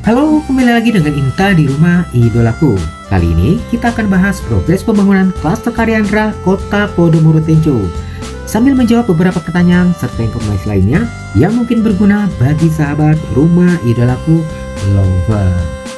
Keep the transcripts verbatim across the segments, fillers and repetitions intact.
Halo, kembali lagi dengan Inta di rumah idolaku. Kali ini kita akan bahas progres pembangunan klaster Kalyandra Kota Podomoro Tenjo, sambil menjawab beberapa pertanyaan serta informasi lainnya yang mungkin berguna bagi sahabat rumah idolaku lover.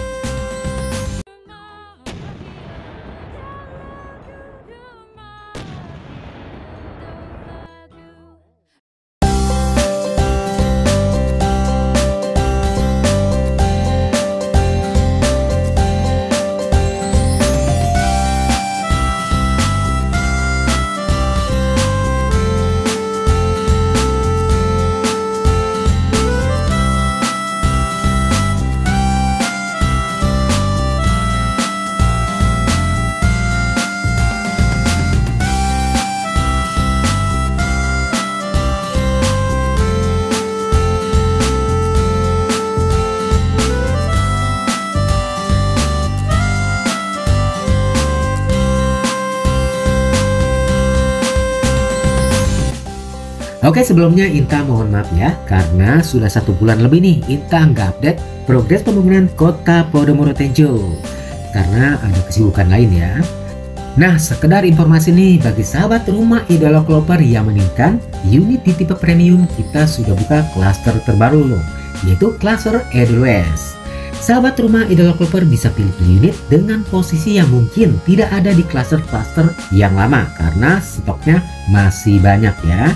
Oke, sebelumnya Inta mohon maaf ya, karena sudah satu bulan lebih nih Inta nggak update progres pembangunan Kota Podomoro Tenjo karena ada kesibukan lain ya. Nah, sekedar informasi nih bagi sahabat rumah idola lover yang menginginkan unit di tipe premium, kita sudah buka klaster terbaru loh, yaitu klaster Edelweiss. Sahabat rumah idola lover bisa pilih-pilih unit dengan posisi yang mungkin tidak ada di klaster-klaster yang lama karena stoknya masih banyak ya.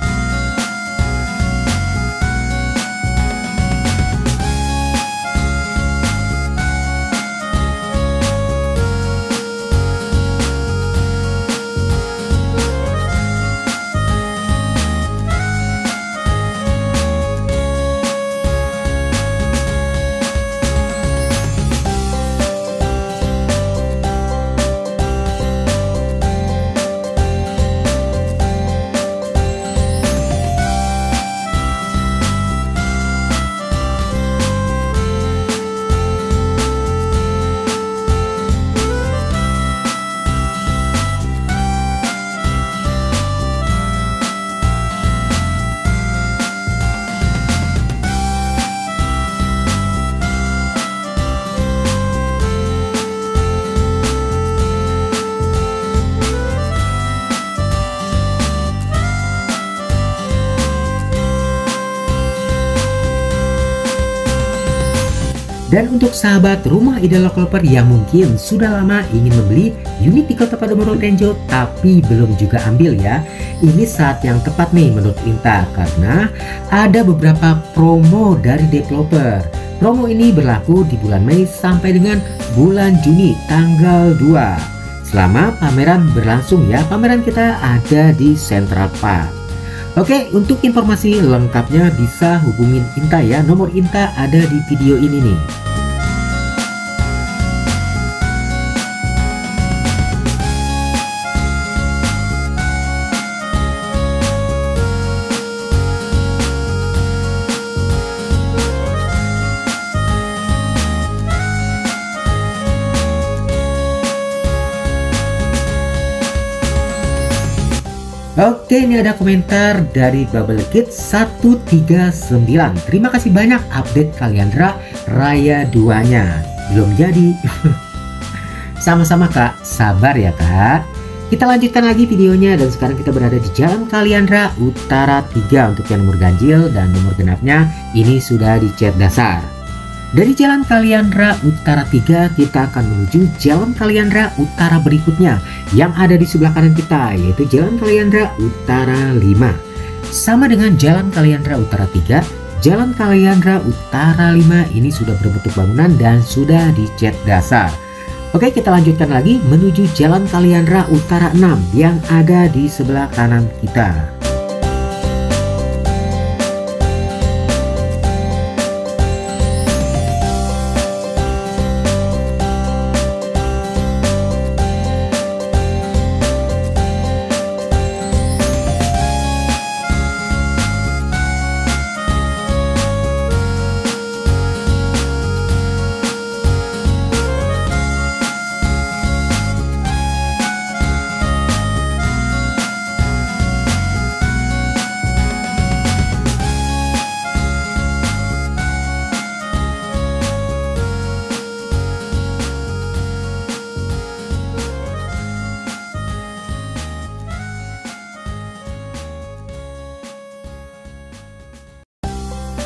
Dan untuk sahabat rumah idola lover yang mungkin sudah lama ingin membeli unit di Kota Podomoro Tenjo tapi belum juga ambil ya, ini saat yang tepat nih menurut Inta karena ada beberapa promo dari developer. Promo ini berlaku di bulan Mei sampai dengan bulan Juni tanggal dua. Selama pameran berlangsung ya, pameran kita ada di Central Park. Oke, untuk informasi lengkapnya bisa hubungin Inta ya, nomor Inta ada di video ini nih. Oke, ini ada komentar dari Bubble Kid satu tiga sembilan. Terima kasih banyak update Kalyandra Raya dua-nya. Belum jadi. Sama-sama Kak, sabar ya Kak. Kita lanjutkan lagi videonya dan sekarang kita berada di Jalan Kalyandra Utara tiga untuk yang nomor ganjil dan nomor genapnya ini sudah di cat dasar. Dari Jalan Kalyandra Utara tiga kita akan menuju Jalan Kalyandra Utara berikutnya yang ada di sebelah kanan kita, yaitu Jalan Kalyandra Utara lima. Sama dengan Jalan Kalyandra Utara tiga, Jalan Kalyandra Utara lima ini sudah berbentuk bangunan dan sudah dicat dasar. Oke, kita lanjutkan lagi menuju Jalan Kalyandra Utara enam yang ada di sebelah kanan kita.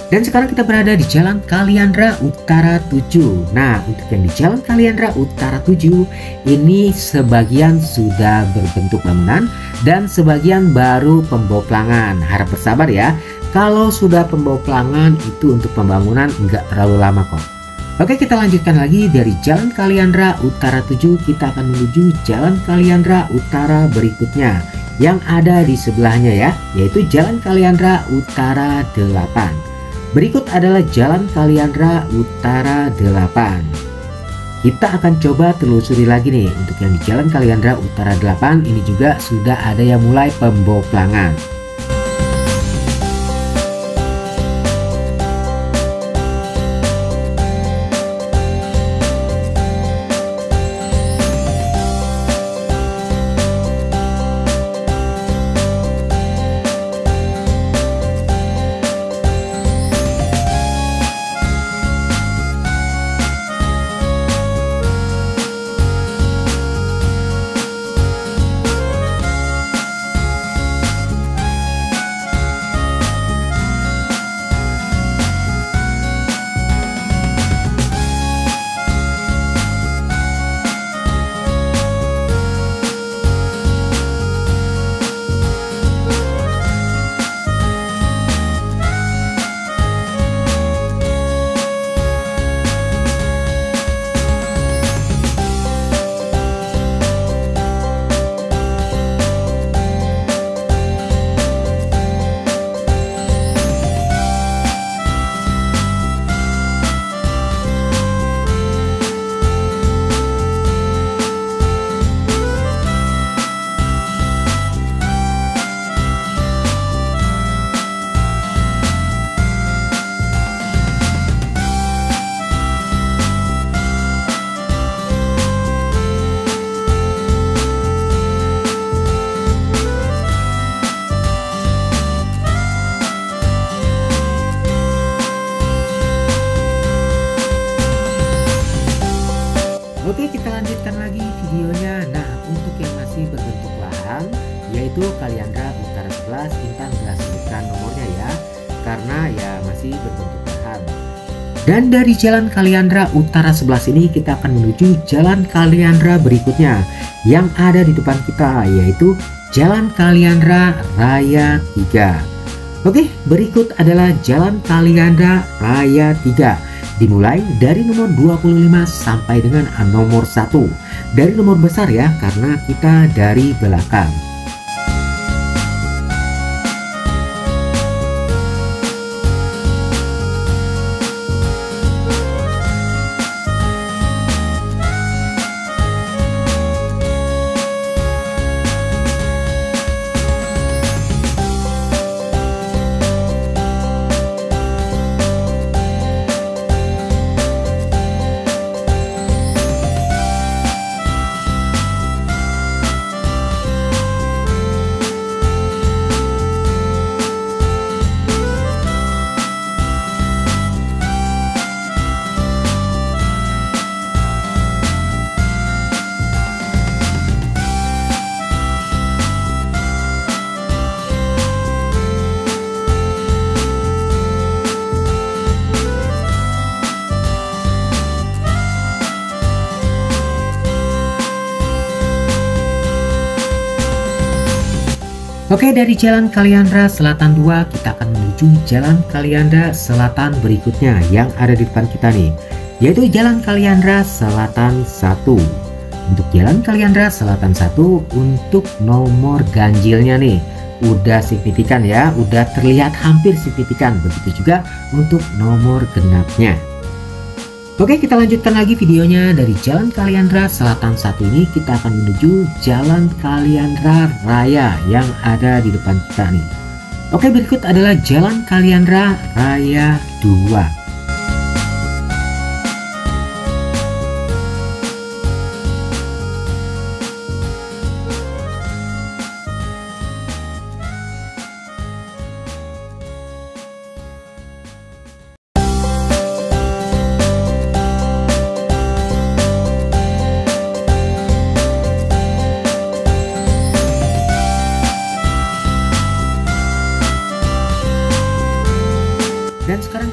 Dan sekarang kita berada di Jalan Kaliandra Utara tujuh. Nah, untuk yang di Jalan Kaliandra Utara tujuh ini sebagian sudah berbentuk bangunan dan sebagian baru pemboplangan. Harap bersabar ya. Kalau sudah pemboplangan itu untuk pembangunan nggak terlalu lama kok. Oke, kita lanjutkan lagi dari Jalan Kaliandra Utara tujuh, kita akan menuju Jalan Kaliandra Utara berikutnya yang ada di sebelahnya ya, yaitu Jalan Kaliandra Utara delapan. Berikut adalah Jalan Kaliandra Utara delapan. Kita akan coba telusuri lagi nih. Untuk yang di Jalan Kaliandra Utara delapan ini juga sudah ada yang mulai pemboplangan. Oke, kita lanjutkan lagi videonya. Nah, untuk yang masih berbentuk lahan yaitu Kaliandra Utara sebelas, Intan nggak sebutkan nomornya ya, karena ya masih berbentuk lahan. Dan dari Jalan Kaliandra Utara sebelas ini kita akan menuju Jalan Kaliandra berikutnya yang ada di depan kita, yaitu Jalan Kaliandra Raya tiga. Oke, berikut adalah Jalan Kaliandra Raya tiga. Dimulai dari nomor dua puluh lima sampai dengan nomor satu. Dari nomor besar ya, karena kita dari belakang. Oke, dari Jalan Kaliandra Selatan dua kita akan menuju Jalan Kaliandra Selatan berikutnya yang ada di depan kita nih, yaitu Jalan Kaliandra Selatan satu. Untuk Jalan Kaliandra Selatan satu, untuk nomor ganjilnya nih udah signifikan ya, udah terlihat hampir signifikan. Begitu juga untuk nomor genapnya. Oke, kita lanjutkan lagi videonya. Dari Jalan Kaliandra Selatan satu ini kita akan menuju Jalan Kaliandra Raya yang ada di depan kita nih. Oke, berikut adalah Jalan Kaliandra Raya dua. Dan sekarang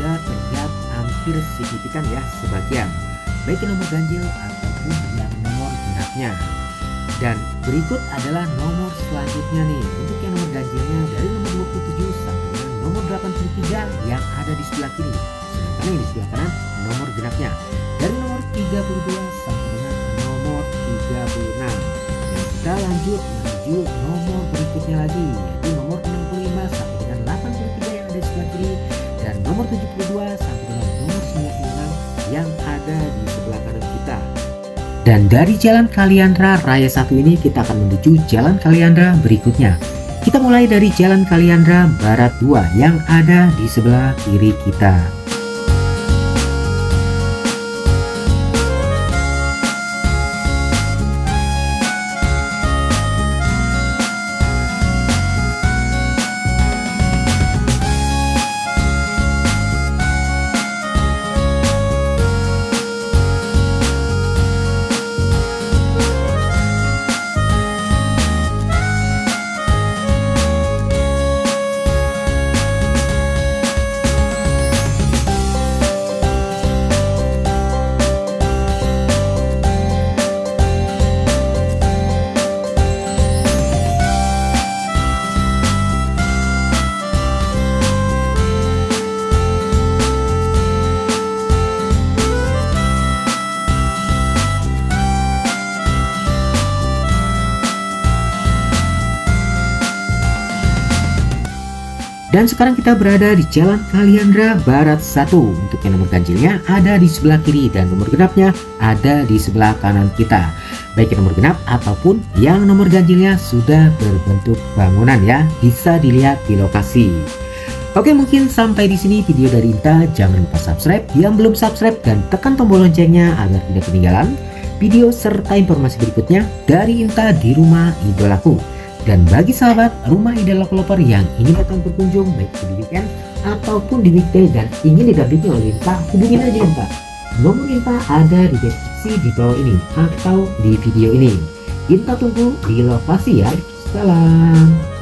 sudah terlihat hampir signifikan ya sebagian, baik yang nomor ganjil ataupun yang nomor genapnya. Dan berikut adalah nomor selanjutnya nih, untuk yang nomor ganjilnya dari nomor dua puluh tujuh sampai dengan nomor delapan puluh tiga yang ada di sebelah kiri, sedangkan yang di sebelah kanan nomor genapnya dari nomor tiga puluh dua sampai dengan nomor tiga puluh enam. Dan kita lanjut menuju nomor berikutnya lagi, yaitu nomor enam puluh lima sampai dengan delapan puluh tiga yang ada di sebelah kiri, dan nomor tujuh puluh dua sampai dengan nomor sembilan puluh enam yang ada di sebelah kanan kita. Dan dari Jalan Kaliandra Raya satu ini kita akan menuju Jalan Kaliandra berikutnya. Kita mulai dari Jalan Kaliandra Barat dua yang ada di sebelah kiri kita. Dan sekarang kita berada di Jalan Kaliandra Barat satu. Untuk yang nomor ganjilnya ada di sebelah kiri dan nomor genapnya ada di sebelah kanan kita. Baik yang nomor genap ataupun yang nomor ganjilnya sudah berbentuk bangunan ya, bisa dilihat di lokasi. Oke, mungkin sampai di sini video dari Inta. Jangan lupa subscribe yang belum subscribe dan tekan tombol loncengnya agar tidak ketinggalan video serta informasi berikutnya dari Inta di rumah idolaku. Dan bagi sahabat rumah idola developer yang ingin datang berkunjung baik di weekend ataupun di weekday dan ingin didampingi oleh Inta, hubungin aja Inta. Nomor Inta ada di deskripsi di bawah ini atau di video ini. Inta tunggu di lokasi ya. Salam.